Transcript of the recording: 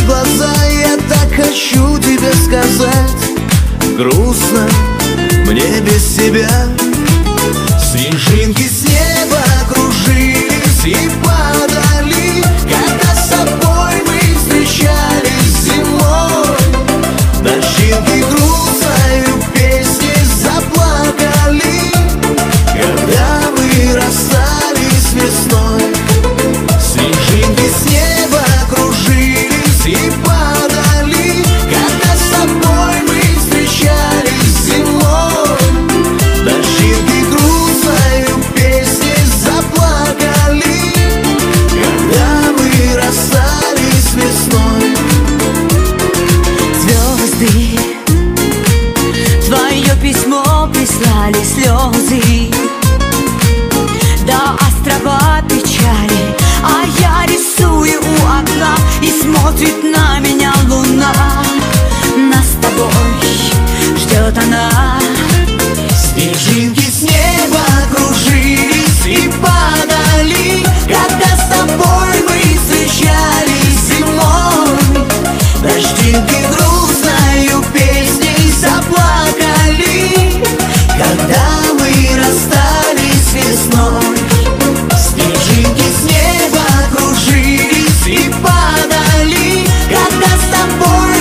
глаза, я так хочу тебе сказать: грустно мне без тебя. Снежинки с неба кружились и падали, когда с тобой мы встречались зимой. Дождинки грустною песней заплакали, когда мы расстались весной. Снежинки с неба кружились и падали, когда с тобой мы встречались зимой. Дождинки грустною песней заплакали, когда мы расстались весной. Звезды твое письмо прислали слезы до острова печали, а я рисую у окна, и смотрит на меня луна. Нас с тобой ждет она. Снежинки с неба кружились и падали, когда с тобой мы встречались зимой. Дождинки грустною песней заплакали, когда мы расстались весной. Снежинки с неба кружились и падали, когда с тобой